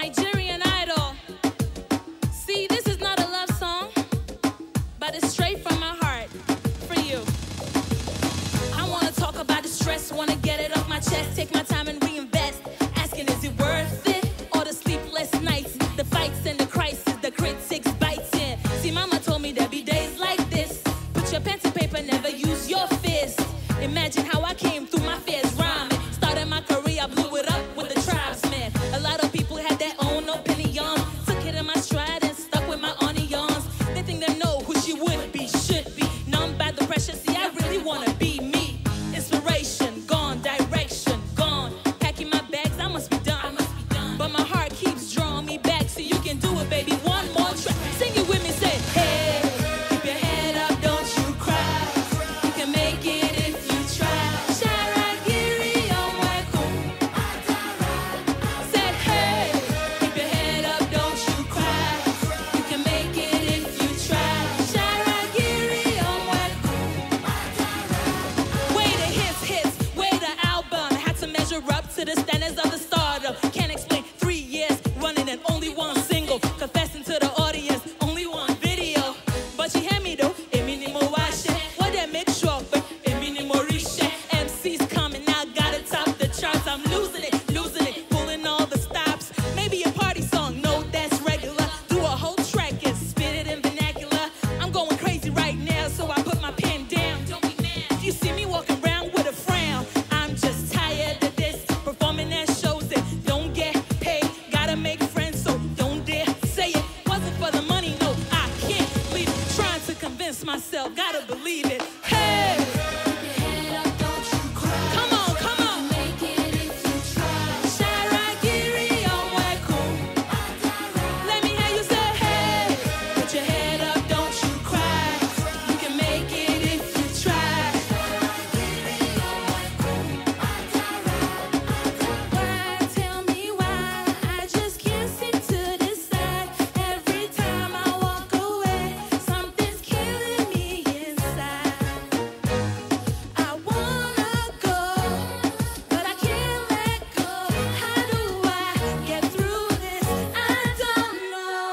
Nigerian Idol. See, this is not a love song, but it's straight from my heart for you. I want to talk about the stress, want to get it off my chest, take my time and reinvest. Asking, is it worth it? All the sleepless nights, the fights and the crisis, the critics biting. See, mama told me there'd be days like this. Put your pen to paper, never use your fist. Imagine how I came through my fears rhyming. Started my career, blew it up with the tribesmen. A lot of people had their own opinion. Took it in my stride and stuck with my onions. They think they know who she would be, should be. Numb by the pressure, see, I really want to be me. Inspiration, gone, direction, gone. Packing my bags, I must be done. But my heart keeps drawing me back, so you can do it, baby. One more track. Sing it with me, say, hey. Keep your head up, don't you cry. You can make it if you try. Said, hey. Keep your head up, don't you cry. You can make it if you try. Way the hits, way the album. Had to measure up to the standards of the stardom. Can't explain 3 years running and only one single. Confessing to the audience, only one video. But you hear me though, emi ni mo wa ṣe. What they make sure, but emi ni mo rí ṣe. MCs coming out, gotta top the charts. I'm losing it, pulling all the stops. Maybe a party song, no, that's regular. Do a whole track and spit it in vernacular. I'm going crazy right now, so I put my pen down. Don't be mad if you see me walking around with a frown. I'm just tired of this, performing at shows that don't get paid. Gotta make friends, so don't dare say it. Wasn't for the money, no, I can't believe it. Trying to convince myself, gotta believe it. Hey! Come on, come on. Sharagiri onweku. Let me hear you say, hey. Put your head up, don't you cry. You can make it if you try. Why, tell me why? I just can't seem to decide. Every time I walk away, something's killing me inside. I wanna go, but I can't let go. How do I get through this? I don't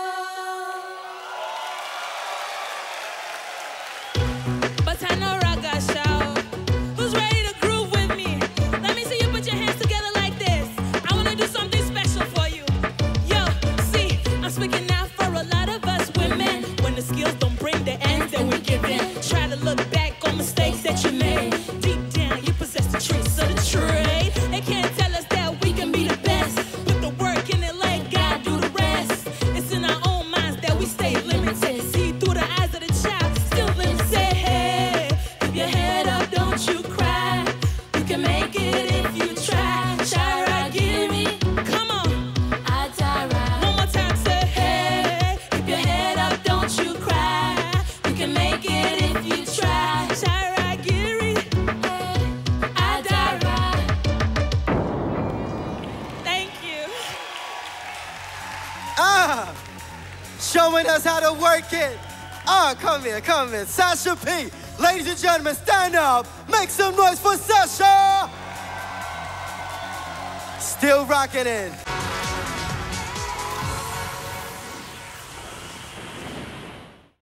know. But I know Raga shout. Who's ready to groove with me? Let me see you put your hands together like this. I wanna do something special for you. Yo, see, I'm speaking out for a lot of us women. When the skills don't bring the ends that we give in. Try to look back on mistakes that you made. Deep down, you possess the tricks of the trade. They can't tell us that we can be the best. Put the work in it, let God do the rest. It's in our own minds that we stay limited. See through the eyes of the child, still limited. Hey, keep your head up, don't you cry. You can make it if you try. Shara, give me, come on. One more time, say, hey, keep your head up, don't you cry. You can make it if you try. Shara, Giri, Adara. Thank you. Showing us how to work it. Come here. Sasha P. Ladies and gentlemen, stand up. Make some noise for Sasha. Still rocking in.